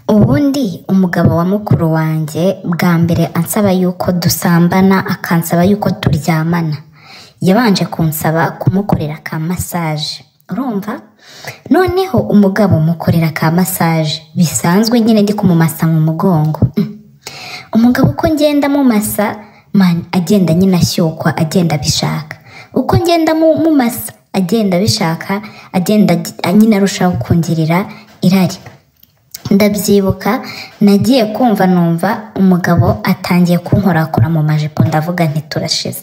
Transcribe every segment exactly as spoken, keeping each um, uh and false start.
ubundi umugabo wa mukuru wanjye bwa mbere ansaba yuko dusambana akansaba yuko turyamana yabanje kunsaba kumukorera ka massage urumva noneho umugabo mukorera ka massage bisanzwe nyine ndi kumumasa mu mugongo umugabo uko ngenda mu masa man agenda nyine ashyokwa agenda bishaka uko ngenda mu masa agenda bishaka agenda nyine arushaho kungirira irari ndabyibuka nagiye kumva numva umugabo atangiye kunkorakora mu majipo ndavuga nti turashize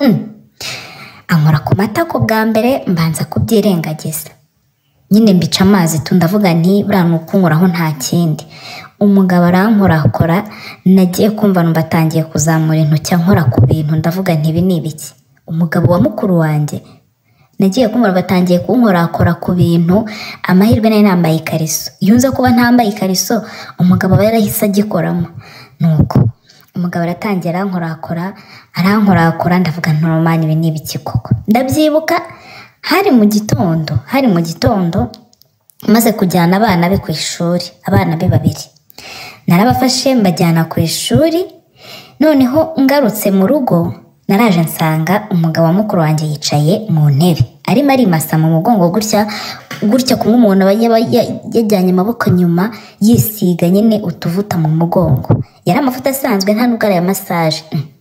ankora ku matako bwa mbere mbanza kubyirengagiza nyine mbica amazi tu ndavuga nti buriya ni ukunkoraho nta kindi umugabo arankorakora nagiye kumva numva atangiye kuzamura intoki ankora ku bintu ndavuga nti ibi ni ibiki umugabo wa mukuru wanjye nagiye kumva batangiye kunkorakora ku bintu amahirwe nari nambaye ikariso yunze kuba ntambaye ikariso umugabo aba yarahise agikoramo nuko umugabo aratangira arankorakora arankorakora ndavuga normal ibi ni ibiki koko ndabyibuka hari mu gitondo hari mu gitondo maze kujyana abana be ku ishuri abana be babiri narabafashe mbajyana ku ishuri noneho ngarutse mu rugo naraje nsanga umugabo wa mukuru wanjye yicaye mu ntebe arimo arimasa mu mugongo gutya gutya kumwe umuntu aba yajyanye amaboko nyuma yisiga nyine utuvuta mu mugongo yari amavuta asanzwe nta nubwo ari aya massage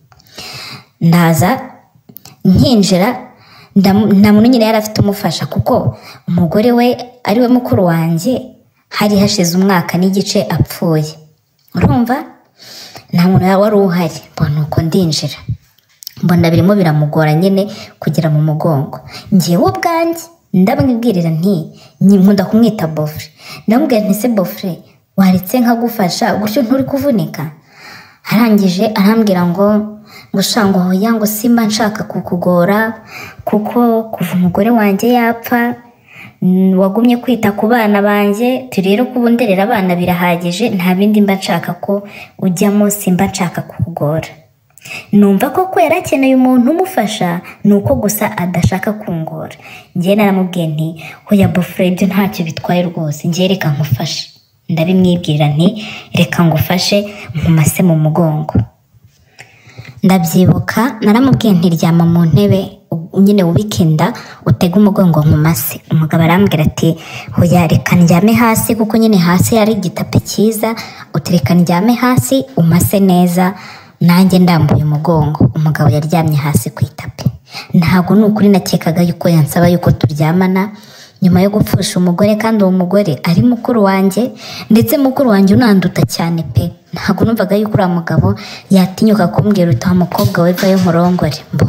ndaza nkinjira nta muntu nyine yari afite umufasha kuko umugore we ari we mukuru wanjye hari hashize umwaka n'igice apfuye urumva nta muntu wari uhari mbona uko ndinjira mbona birimo biramugora nyine kugera mu mugongo ngiye wo bwanjye ndamwibwirira nti nkunda kumwita bofre ndamubwira nti se bofre waretse nkagufasha gutyo nturi kuvunika arangije arambwira ngo ngushango hoya ngo simba nshaka kukugora kuko kuva umugore wanjye yapfa wagumye kwita ku bana banjye rero kubunderera abana birahagije nta bindi mba nshaka ko ujyamo simba nshaka kukugora numva ko ko yarakeneye umuntu umufasha nuko gusa adashaka kungora ngiye naramubwiye nti hoya bofre ibyo ntacyo bitwaye rwose ngiye reka nkufashe ndabimwibwirira nti reka ngufashe nkumase mu mugongo ndabyibuka naramubwiye nti ryama mu ntebe nyine ubikinda utega umugongo nkumase umugabo arambwira ati hoya reka ndyame hasi kuko nyine hasi yari igitape cyiza utereka ndyame hasi umase neza nanjye ndambuye umugongo umugabo yaryamye hasi ku itapi ntabwo nukuri nakekaga yuko yansaba yuko turyamana nyuma yo gupfusha umugore kandi uwo mugore ari mukuru wanjye ndetse mukuru wanjye unanduta cyane pe ntabwo numvaga yuko uriya mugabo yatinyuka kumbwira uti umukobwa we vayo nkurongore mbo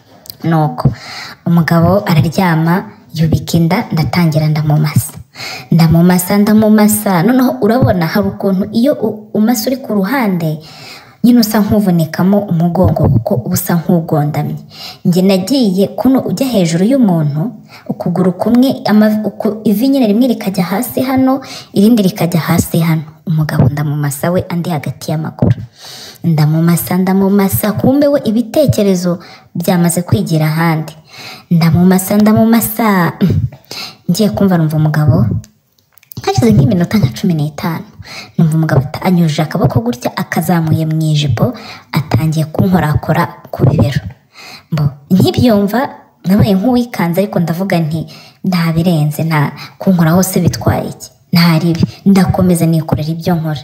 nuko umugabo araryama yubika inda ndatangira ndamumasa ndamumasa ndamumasa noneho urabona hari ukuntu iyo umasa uri ku ruhande nyine usa nk'uvunikamo umugongo kuko usa nk'ugondamye njye nagiye kuno ujya hejuru y'umuntu ukuguru kumwe ivi nyine rimwe rikajya hasi hano irindi rikajya hasi hano umugabo ndamumasa we andi hagati y'amaguru ndamumasa ndamumasa kumbe we ibitekerezo byamaze kwigira ahandi ndamumasa ndamumasa ngiye kumva numva umugabo hashize nk'iminota nka cumi n'itanu numva umugabo anyujije akaboko gutya akazamuye mu ijipo atangiye kunkorakora ku bibero mbo nkibyumva nabaye nk'uwikanze ariko ndavuga nti nta birenze nta kunkora hose bitwaye iki nta ribi ndakomeza nikorera ibyo nkora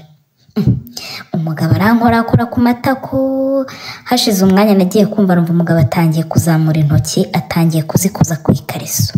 umugabo arankorakora ku matako hashize umwanya nagiye kumva numva umugabo atangiye kuzamura intoki atangiye kuzikoza ku ikariso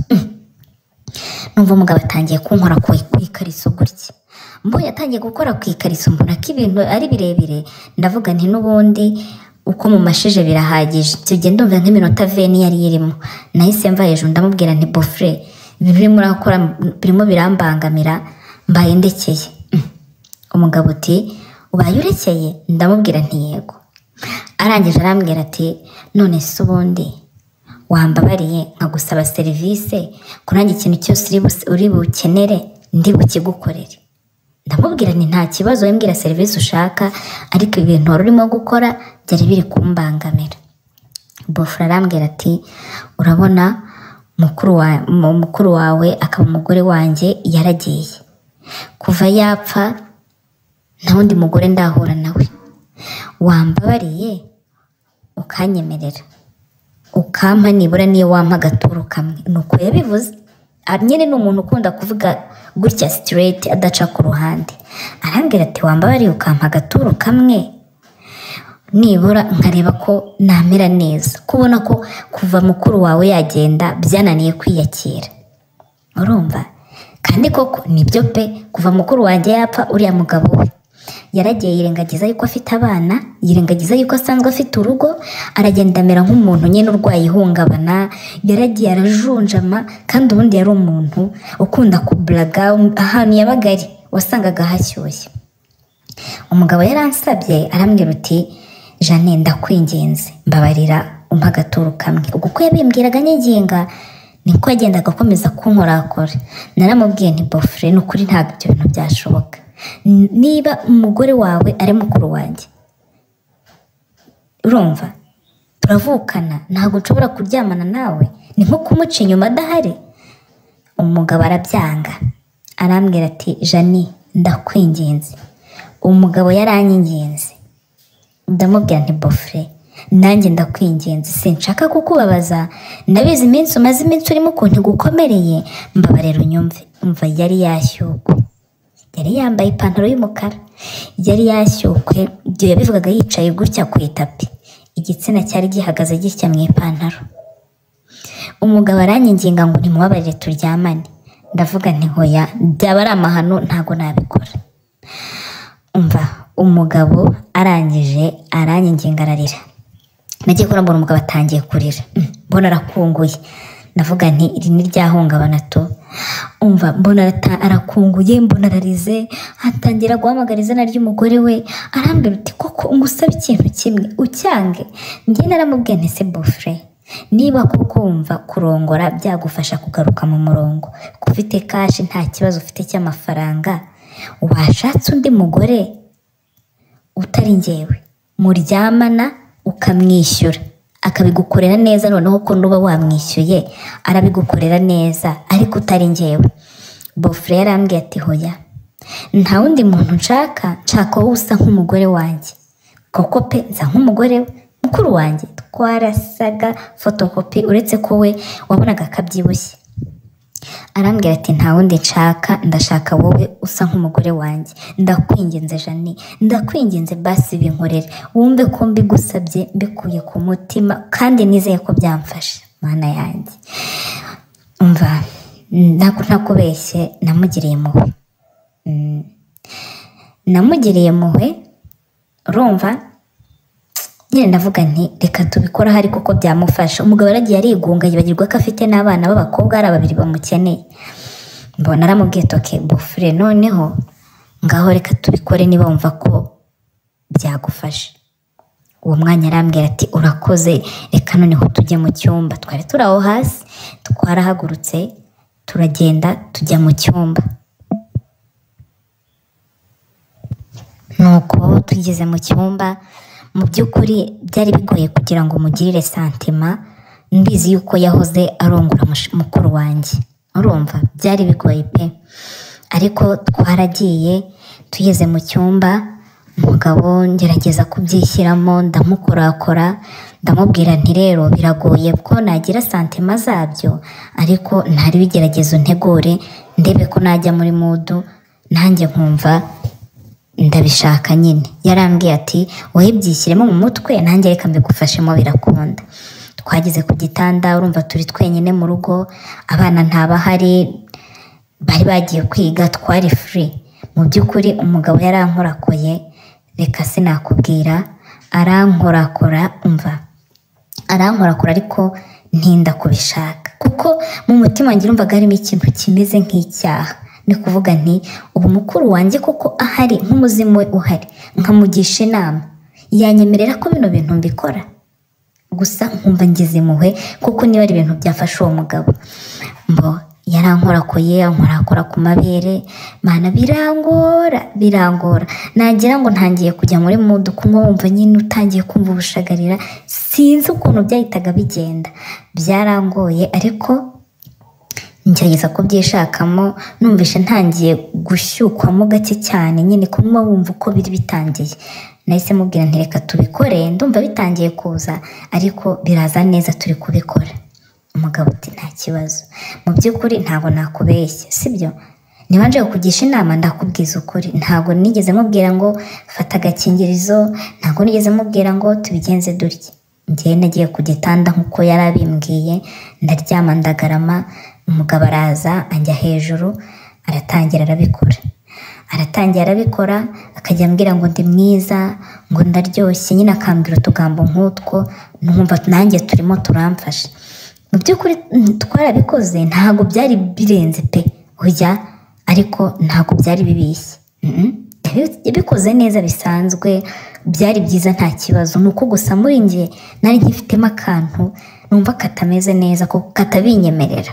numva umugabo atangiye kunkora ku ikariso gutya mbonye atangiye gukora ku ikariso mbona ko ibintu ari birebire ndavuga nti n'ubundi uko mumashije birahagije icyo gihe ndumva nk'iminota veni yari irimo nahise mva hejuru ndamubwira nti bofre ibintu urimo urakora birimo birambangamira mbaye ndekeye umugabo uti ubaye urekeye ndamubwira nti yego arangije arambwira ati none se ubundi wambabariye nkagusaba serivisi kurangira ikintu cyose uri bukenere ndi bukigukorere ndamubwira nti nta kibazo wembwira serivisi ushaka ariko ibintu wari urimo gukora byari biri kumbangamira bofre arambwira ati urabona mukuru wa mukuru wawe akaba umugore wanjye yaragiye kuva yapfa nta wundi mugore ndahura nawe, wambabariye ukanyemerera ukampa nibura niyo wampa agaturo kamwe. Nuko yabivuze. Nyine ni umuntu ukunda kuvuga gutya straight adaca ku ruhande. Arambwira ati wambabariye ukampa agaturo kamwe nibura nkareba ko namera neza, kubona ko kuva mukuru wawe yagenda byananiye kwiyakira. Urumva? Kandi koko nibyo pe, kuva mukuru wanjye yapfa uriya mugabo we yaragiye yirengagiza yuko afite abana, yirengagiza yuko asanzwe afite urugo, aragenda amera nk'umuntu nyine urwaye ihungabana, yaragiye arajunjama. Kandi ubundi yari umuntu ukunda kublaga, ahantu yabaga ari wasangaga hashyushye. Umugabo yaransabye arambwira uti Jane ndakwinginze mbabarira umpa agaturo kamwe. Ubwo ko yabimbwiraga nyiginga niko yagendaga akomeza kunkorakora. Naramubwiye nti bofre n'ukuri ntabwo ibyo bintu byashoboka. Niba umugore wawe ari mukuru wanjye, urumva turavukana, ntabwo nshobora kuryamana nawe, ni nko kumuca inyuma adahari. Umugabo arabyanga arambwira ati Jani ndakwinginze. Umugabo yaranyinginze, ndamubwira nti bofre nanjye ndakwinginze, sinshaka kukubabaza, ndabizi iminsi umaze iminsi urimo ukuntu gukomereye, mbabarira unyumve. Umva yari yashyukwe, yari yambaye ipantaro y'umukara, yari yashyukwe, ibyo yabivugaga yicaye gutya ku itapi, igitsina cyari gihagaze gitya mu ipantaro. Umugabo aranyinginga ngo nimubabarire turyamane. Ndavuga nti hoya, byaba ari amahano ntago nabikora. Umva umugabo arangije aranyinginga ararira. Nagiye kora mbona umugabo atangiye kurira, mbona arakunguye. Ndavuga nti iri ni ryahungabana to. Umva mbona arakunguye, mbona ararize, atangira guhamagara izina ry'umugore we. Arambwira uti koko ngusaba ikintu kimwe ucyange. Njye naramubwiye nti se bofre, niba koko wumva kurongora byagufasha kugaruka mu murongo, kufite kashi nta kibazo ufite cy'amafaranga, washatse undi mugore utari njyewe muryamana ukamwishyura akabigukorera neza. Noneho ko nuba wamwishyuye arabigukorera neza ariko utari njyewe. Bofre yarambwiye ati hoya, nta wundi muntu nshaka, nshaka wowe usa nk'umugore wanjye. Koko pe nsa nk'umugore we, mukuru wanjye twarasaga fotokopi, uretse ko we wabonaga akabyibushye. Arambwira ati nta wundi nshaka, ndashaka wowe usa nk'umugore wanjye. Ndakwinginze Jani, ndakwinginze basi binkorere, wumve ko mbigusabye mbikuye ku mutima kandi nizeye ko byamfasha. Mana yanjye, umva ntabwo ntakubeshye, namugiriye impuhwe. Namugiriye impuhwe, urumva nyine ndavuga nti reka tubikora hari kuko byamufasha. Umugabo yaragiye arigunga yibagirwa ko afite n'abana b'abakobwa ari babiri bamukeneye. Mbona aramubwiye toke bofre noneho ngaho reka tubikore niba wumva ko byagufasha. Uwo mwanya arambwira ati urakoze, reka noneho tujye mu cyumba. Twari turaho hasi, twarahagurutse turagenda tujya mu cyumba. Nuko tugeze mu cyumba, mu by'ukuri byari bigoye kugira ngo mugirire santima, mbizi yuko yahoze arongora mukuru wanjye. Urumva byari bigoye pe, ariko twaragiye. Tugeze mu cyumba, umugabo ngerageza kubyishyiramo, ndamukorakora, ndamubwira nti rero biragoye ko nagira santima zabyo, ariko ntari bigeragezo ntegure ndebe ko najya muri mudu nanjye nkumva ndabishaka nyine. Yarambwiye ati wowe byishyiremo mu mutwe, nanjye reka mbigufashemo birakunda. Twageze ku gitanda, urumva turi twenyine mu rugo, abana ntabahari, bari bagiye kwiga, twari free. Mu by'ukuri umugabo yarankorakoye, reka sinakubwira, arankorakora. Umva arankorakora ariko ntinda kubishaka, kuko mu mutima ngira umvaga harimo ikintu kimeze nk'icyaha. Ni kuvuga nti ubu mukuru wanjye kuko ahari nk'umuzimu we uhari, nkamugisha inama, yanyemerera ko bino bintu mbikora. Gusa nkumva ngize impuhwe kuko niba ari ibintu byafasha uwo mugabo. Mbo yarankorakoye, ankorakora ku mabere, mana birangora birangora. Nagira ngo ntangiye kujya muri mudu kumwe, wumva nyine utangiye kumva ubushagarira, sinzi ukuntu byahitaga bigenda. Byarangoye ariko ngerageza kubyishakamo numvishe ntangiye gushyukwamo gake cyane nyine kuma wumva uko biri bitangiye nahise mubwira nti reka tubikore ndumva bitangiye kuza ariko biraza neza turi kubikora umugabo ati nta kibazo mu by'ukuri ntago nakubeshye sibyo niba nje kukugisha inama ndakubwiza ukuri ntago nigeze mubwira ngo fata agakingirizo ntago nigeze mubwira ngo tubigenze durye ngiye nagiye ku gitanda nkuko yarabimbwiye ndaryama ndagarama umugabo araza anjya hejuru aratangira arabikora aratangira arabikora akajya ambwira ngo ndi mwiza ngo ndaryoshye nyine akambwira utugambo nk'utwo numva nanjye turimo turamfasha mu by'ukuri twarabikoze ntago byari birenze pe oya ariko ntago byari bibishye yabikoze neza bisanzwe byari byiza nta kibazo nuko gusa muri nge nari nkifitemo akantu numva katameze neza ko katabinyemerera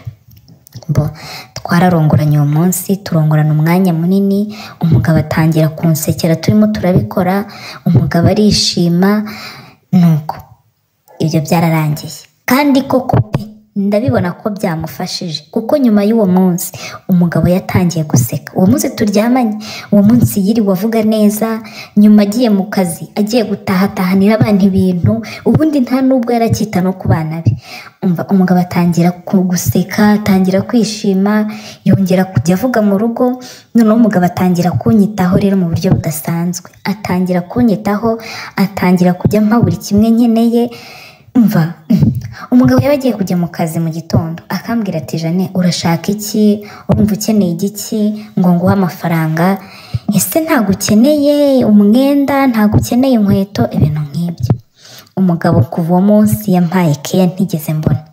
bo twararongoranye uwo munsi turongorana umwanya munini umugabo atangira kunsekera turimo turabikora umugabo arishima nuko ibyo byararangiye kandi koko pe ndabibona ko byamufashije kuko nyuma y'uwo munsi umugabo yatangiye guseka uwo munsi turyamanye uwo munsi yiriwe avuga neza nyuma agiye mu kazi agiye gutahatahanira abantu ibintu ubundi nta nubwo yarakita no ku bana be umva umugabo atangira guseka atangira kwishima yongera kujya avuga mu rugo noneho umugabo atangira kunyitaho rero mu buryo budasanzwe atangira kunyitaho atangira kujya mpa buri kimwe nkeneye umva umugabo yaba agiye kujya mu kazi mu gitondo akambwira ati Jane urashaka iki urumva ukeneye igiki ngo nguhe amafaranga ese ntabwo ukeneye umwenda ntabwo ukeneye inkweto ibintu nk'ibyo umugabo kuva uwo munsi yampaye keya ntigeze mbona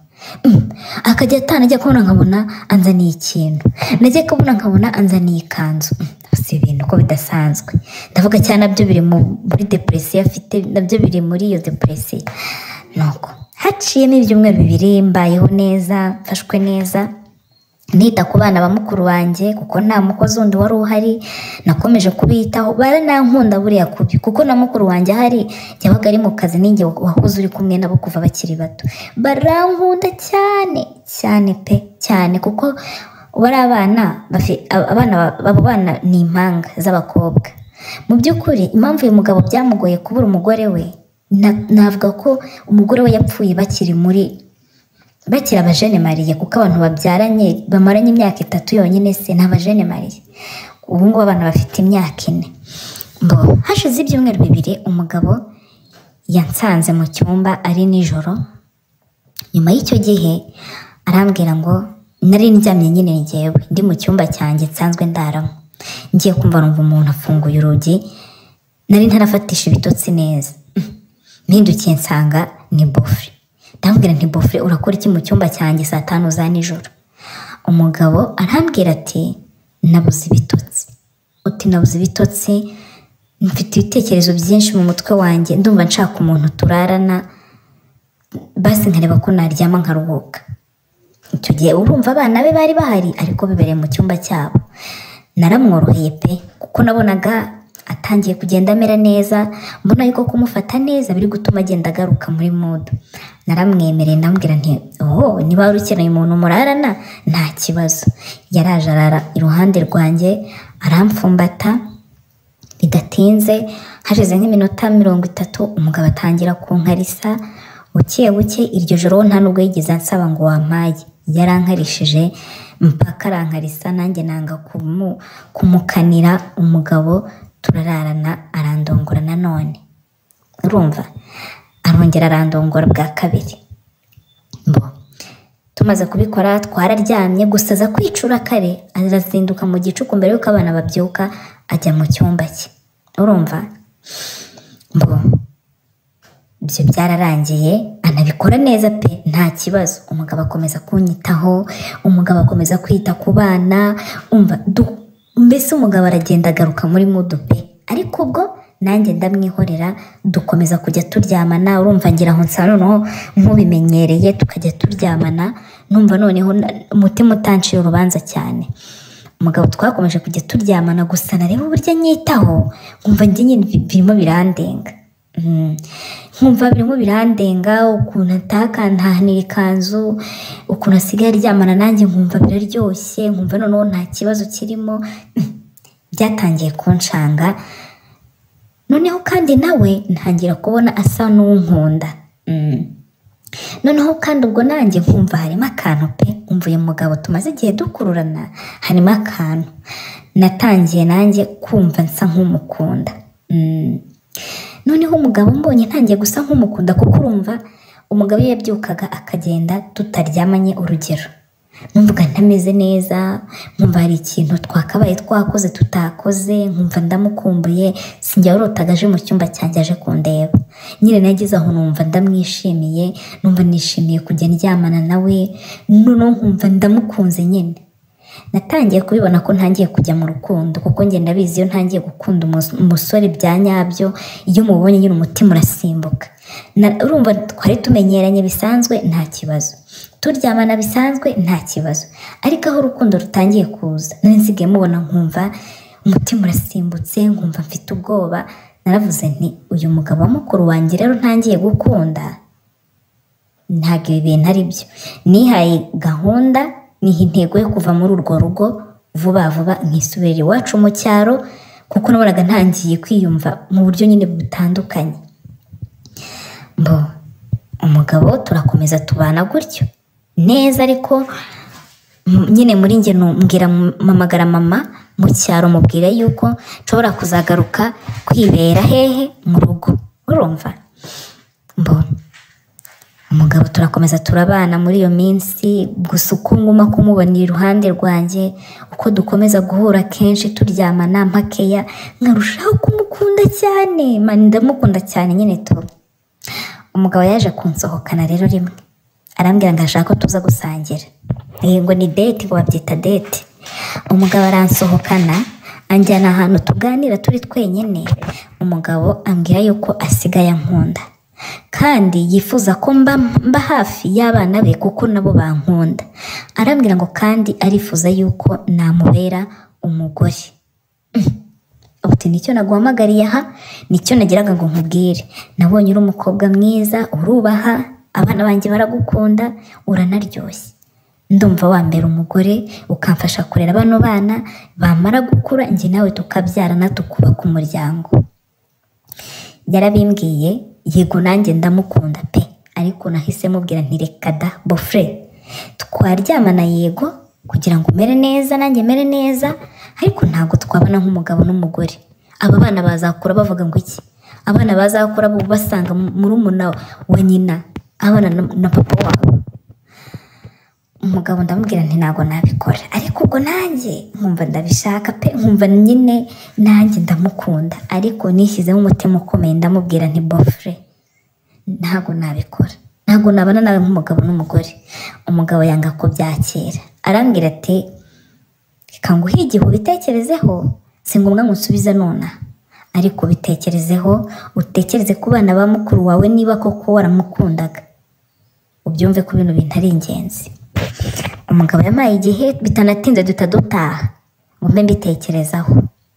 akajya atana ajya kubona nkabona anzaniye ikintu najya kubona nkabona anzaniye ikanzu si ibintu ko bidasanzwe ndavuga cyane nabyo biri muri depresiyo afite nabyo biri muri iyo depresiyo nuko haciyemo ibyumweru bibiri mbayeho neza mfashwe neza nita ku bana ba mukuru wanjye kuko nta mukozi wundi wari uhari nakomeje kubitaho baranankunda buriya kubi kuko na mukuru wanjye ahari yabaga ari mu kazi ninjye wahoze uri kumwe nabo kuva bakiri bato barankunda cyane cyane pe cyane kuko bari abana abana abo bana ni impanga z'abakobwa mu by'ukuri impamvu uyu mugabo byamugoye kubura umugore we navuga ko umugore we yapfuye bakiri muri bakiri abajene mariye kuko abantu babyaranye bamaranye imyaka itatu yonyine se n'abajene mariye ubu ngubu abana bafite imyaka ine mbo hashize ibyumweru bibiri umugabo yansanze mu cyumba ari nijoro nyuma y'icyo gihe arambwira ngo nari ndyamye nyine ngewe ndi mu cyumba cyanjye nsanzwe ndaramo ngiye kumva numva umuntu afunguye urugi nari ntarafatisha ibitotsi neza mpindukiye nsanga ni Bofre ndambwira nti Bofre urakora iki mu cyumba cyanjye saa tanu za nijoro umugabo arambwira ati nabuze ibitotsi uti nabuze ibitotsi mfite ibitekerezo byinshi mu mutwe wanjye ndumva nshaka umuntu turarana basi nkareba ko naryama nkaruhuka icyo gihe urumva abana be bari bahari ariko bibereye mu cyumba cyabo naramworoheye pe kuko nabonaga atangiye kugenda amera neza mbona yuko kumufata neza biri gutuma agenda agaruka muri mood naramwemereye ndambwira nti oh niba wari ukeneye umuntu murarana nta kibazo yaraje arara iruhande rwanjye aramfumbata bidatinze hashize nk'iminota mirongo itatu umugabo atangira kunkarisa buke buke iryo joro nta nubwo yigeze ansaba ngo wampaye yarankarishije mpaka arankarisa nanjye nanga kumukanira umugabo turararana arandongora nanone urumva arongera arandongora bwa kabiri mbo tumaze kubikora twararyamye gusa aza kwicura kare arazinduka mu gicuku mbere yuko abana babyuka ajya mu cyumba cye urumva mbo ibyo byararangiye anabikora neza pe nta kibazo umugabo akomeza kunyitaho umugabo akomeza kwita ku bana umva mbese umugabo aragenda agaruka muri mudu pe ariko ubwo nanjye ndamwihorera dukomeza kujya turyamana urumva ngira aho nsa noneho nk'ubimenyereye tukajya turyamana numva noneho umutima utanciye urubanza cyane umugabo twakomeje kujya turyamana gusa nareba uburyo anyitaho nkumva njye nyine birimo birandenga nkumva birimo birandenga, ukuntu atakantahanira ikanzu, ukuntu asigaye aryamana nanjye nkumva biraryoshye, nkumva noneho nta kibazo kirimo. Byatangiye kunshanga, noneho kandi nawe ntangira kubona asa n'unkunda. Noneho kandi ubwo nanjye nkumva harimo akantu pe, umva uyu mugabo tumaze igihe dukururana harimo akantu. Natangiye nanjye kumva nsa nk'umukunda. Noneho umugabo mbonye ntangiye gusa nk'umukunda, kuko urumva umugabo iyo yabyukaga akagenda tutaryamanye, urugero numvaga ntameze neza, nkumva hari ikintu twakabaye twakoze tutakoze, nkumva ndamukumbuye, sinjya urotaga aje mu cyumba cyanjye aje kundeba. Nyine nagize aho numva ndamwishimiye, numva nishimiye kujya ndyamana nawe, noneho nkumva ndamukunze nyine. Natangiye kubibona ko ntangiye kujya mu rukundo, kuko njye ndabizi iyo ntangiye gukunda umusore bya nyabyo, iyo mubonye nyine umutima urasimbuka. Urumva twari tumenyeranye bisanzwe nta kibazo, turyamana bisanzwe nta kibazo, ariko aho urukundo rutangiye kuza nari nsigaye mubona nkumva umutima urasimbutse, nkumva mfite ubwoba. Naravuze nti uyu mugabo wa mukuru wanjye rero ntangiye gukunda, ntabwo ibi bintu ari byo. Nihaye gahunda, niha intego yo kuva muri urwo rugo vuba vuba nkisubirira iwacu mu cyaro, kuko nabonaga ntangiye kwiyumva mu buryo nyine butandukanye. Mbo umugabo turakomeza tubana gutyo neza, ariko nyine muri njye mbwira mamagara mama mu cyaro, mubwira yuko nshobora kuzagaruka kwibera hehe mu rugo. Urumva mbo umugabo turakomeza turabana muri iyo minsi, gusa uko nguma kumubonera iruhande rwanjye, uko dukomeza guhura kenshi turyamana mpakeya, nkarushaho kumukunda cyane. Mani ndamukunda cyane nyine tu. Umugabo yaje kunsohokana rero rimwe, arambwira ngo ashaka ko tuza gusangira, ngo ni date, ngo babyita date. Umugabo aransohokana anjyana ahantu tuganira turi twenyine. Umugabo ambwira yuko asigaye ankunda, kandi yifuza ko mba, mba hafi y'abana be kuko nabo bankunda. Arambwira ngo kandi arifuza yuko namubera umugore. Uti nicyo naguhamagariye aha, nicyo nagiraga ngo nkubwire. Nabonye uri umukobwa mwiza, urubaha, abana banjye baragukunda, uranaryoshye. Ndumva wambera umugore ukamfasha kurera bano bana, bamara gukura njye nawe tukabyarana tukubaka umuryango. Yarabimbwiye, yego nanjye ndamukunda pe, ariko nahise mubwira nti reka da bofre, twaryamana yego kugira ngo umere neza nanjye mere neza, ariko ntabwo twabana nk'umugabo n'umugore. Aba bana bazakura bavuga ngo iki? Abana bazakura basanga murumuna wa nyina, abana na papa wabo. Umugabo ndamubwira nti ntabwo nabikora, ariko ubwo nanjye nkumva ndabishaka pe, nkumva nyine nanjye ndamukunda, ariko nishyizemo umutima ukomeye ndamubwira nti bofre, ntabwo nabikora, ntabwo nabana nawe nk'umugabo n'umugore. Umugabo yanga ko byakira, arambwira ati reka nguhe igihe ubitekerezeho, si ngombwa ngo unsubize nona, ariko bitekerezeho, utekereze ku bana ba mukuru wawe niba koko waramukundaga, ubyumve ko ibintu bintu ari ingenzi. Umugabo yamaye igihe bitanatinze tutadutaha ngo mbe mbitekerezaho.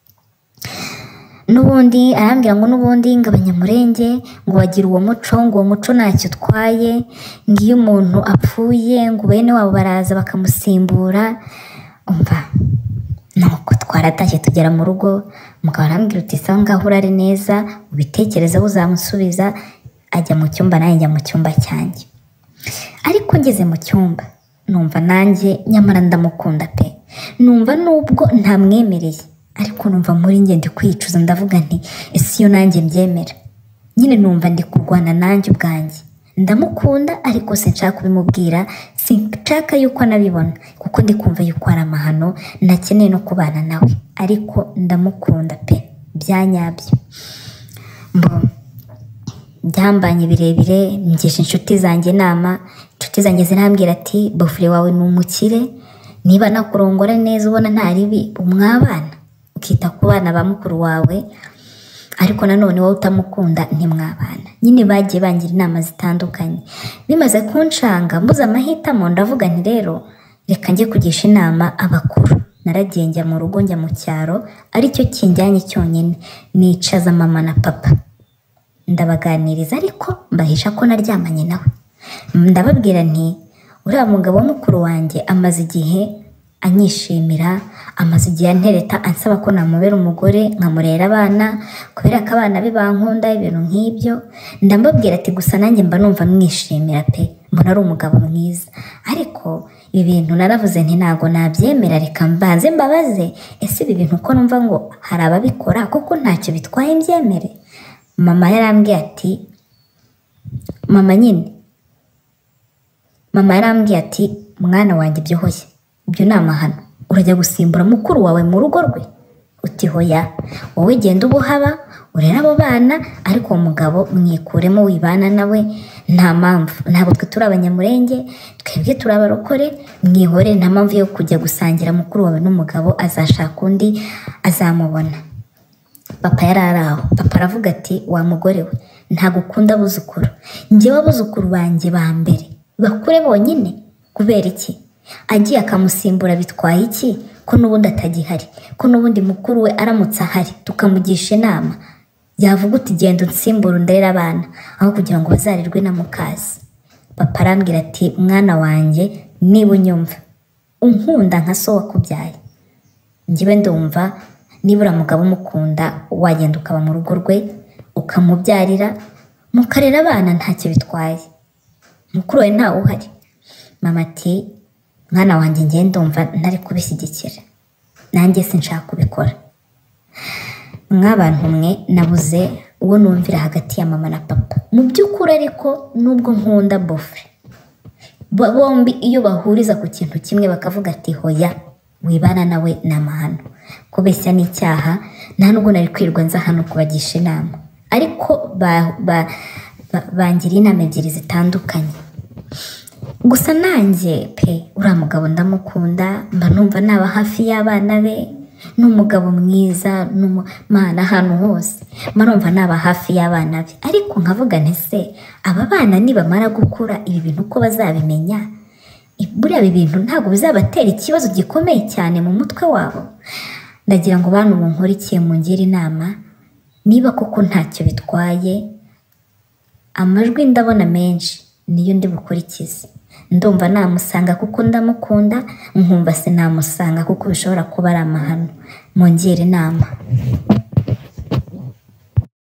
Nubundi arambwira ngo nubundi ngo abanyamurenge ngo bagira uwo muco, ngo uwo muco ntacyo utwaye, ngo iyo umuntu apfuye ngo bene wabo baraza bakamusimbura. Umva nuko twaratashye tugera mu rugo, umugabo arambwira uti sawa ngaho urare neza, ubitekerezaho uzamusubiza. Ajya mu cyumba nanjye njya mu cyumba cyanjye, ariko ngeze mu cyumba numva nanjye nyamara ndamukunda pe. Numva nubwo ntamwemereye, ariko numva muri njye ndi kwicuza, ndavuga nti ese iyo nanjye mbyemera. Nyine numva ndi kurwana nanjye ubwanjye, ndamukunda ariko sinshaka kubimubwira, sinshaka yuko nabibona, kuko ndi kumva yuko ari amahano, nakeneye no kubana nawe, ariko ndamukunda pe byanyabyo. Mbo byambanye birebire, ngisha inshuti zanjye inama. Inshuti zanjye zirambwira ati bofre wawe ni umukire, niba nakurongora neza ubona nta ribi umwabana, ukita ku bana ba mukuru wawe, ariko nanone wowe utamukunda ntimwabana. Nyine bagiye bangira inama zitandukanye. Bimaze kunshanga mbuza amahitamo, ndavuga nti rero reka njye kugisha inama abakuru. Naragiye njya mu rugo, njya mu cyaro, aricyo kinjyanye cyonyine, nicaza mama na papa ndabaganiriza ariko mbahisha ko naryamanye nawe. Ndababwira nti uriya mugabo wa mukuru wanjye amaze igihe anyishimira, amaze igihe antereta ansaba ko namubera umugore nkamurera abana kubera ko abana be bankunda ibintu nk'ibyo. Ndamubwira ati gusa nanjye mba numva mwishimira pe, mbona ari umugabo mwiza, ariko ibi bintu naravuze nti ntago nabyemera, reka mbanze mbabaze ese ibi bintu ko numva ngo hari ababikora kuko ntacyo bitwaye mbyemere. Mama yarambwiye ati mama nyine mama yarambwiye ati mwana wanjye ibyo hoya, ibyo ni amahano, urajya gusimbura mukuru wawe mu rugo rwe? Uti hoya, wowe genda ubuhaba urera abo bana, ariko uwo mugabo mwikuremo wibana nawe, nta mpamvu, ntabwo twe turi abanyamurenge, twebwe turi abarokore, mwihore, nta mpamvu yo kujya gusangira mukuru wawe n'umugabo, azashaka undi azamubona. Papa yararaho, papa aravuga ati wa mugore we ntago ukunda abuzukuru, njyewe abuzukuru banjye ba mbere bakure bonyine, kubera iki agiye akamusimbura bitwaye iki, ko n'ubundi atagihari, ko n'ubundi mukuru we aramutse ahari tukamugisha inama yavuga uti genda unsimbura ndera abana aho kugira ngo bazarirwe na mukazi. Papa arambwira ati mwana wanjye niba unyumva unkunda nka so wakubyaye, njyewe ndumva nibura mugabo umukunda wagenda ukaba mu rugo rwe ukamubyarira mukarera abana ntacyo bitwaye, mukuru we ntawe uhari. Mama ati mwana wanjye njye ndumva ntari kubishyigikira, nanjye sinshaka kubikora. Mw'abantu mwe nabuze uwo numvira hagati ya mama na papa mu by'ukuri, ariko nubwo nkunda bofre, bombi iyo bahuriza ku kintu kimwe bakavuga ati hoya wibana nawe ni amahano, kubeshya n'icyaha, nta nubwo nari kwirwa nza hano kubagisha inama, ariko bangira inama ebyiri zitandukanye. Gusa nanjye pe uriya mugabo ndamukunda, mba numva naba hafi y'abana be, n'umugabo mwiza, n'umwana ahantu hose mba numva naba hafi y'abana be, ariko nkavuga nti se aba bana nibamara gukura ibi bintu ko bazabimenya, buriya ibi bintu ntabwo bizabatera ikibazo gikomeye cyane mu mutwe wabo? Ndagira ngo bantu munkurikiye mungire inama, niba koko ntacyo bitwaye, amajwi ndabona menshi niyo ndi bukurikize, ndumva namusanga kuko ndamukunda, nkumva se namusanga kuko bishobora kuba ari amahano. Mungire inama.